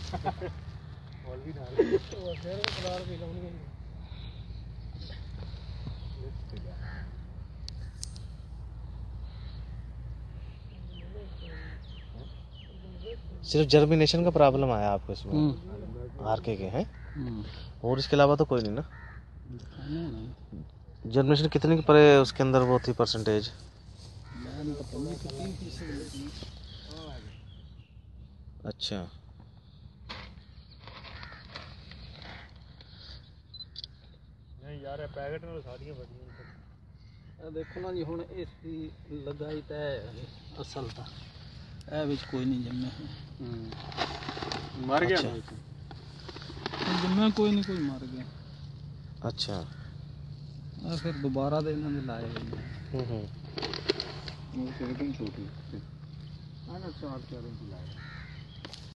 ਵੀ ਨਾਲ ਉਹ ਫਿਰ ਪਲਾਰ ਵੀ ਲਾਉਣਗੇ। सिर्फ जर्मिनेशन का प्रॉब्लम आया आपको इसमें? आरके के हैं और इसके अलावा तो कोई नहीं ना? जर्मिनेशन कितने की पड़े उसके अंदर वो थी परसेंटेज? अच्छा नहीं यार पैकेट ਨਾਲ ਸਾਰੀਆਂ ਵਧੀਆ। देखो ना जी हुण इसकी लगाई तो है असल तो ਇਹ ਵਿੱਚ ਕੋਈ ਨਹੀਂ ਜੰਮਿਆ। ਮਰ ਗਿਆ अच्छा। ਜੰਮਿਆ ਕੋਈ ਨਹੀਂ, ਕੋਈ ਮਰ ਗਿਆ। अच्छा ਆ ਫਿਰ ਦੁਬਾਰਾ ਦੇ ਇਹਨਾਂ ਦੇ ਲਾਏ ਹੋਏ ਨੇ। हम्म। ਉਹ ਸਿਰਕਮ ਛੋਟੀ ਆ ਨਾ 4-4 ਇੰਚ ਲਾਏ।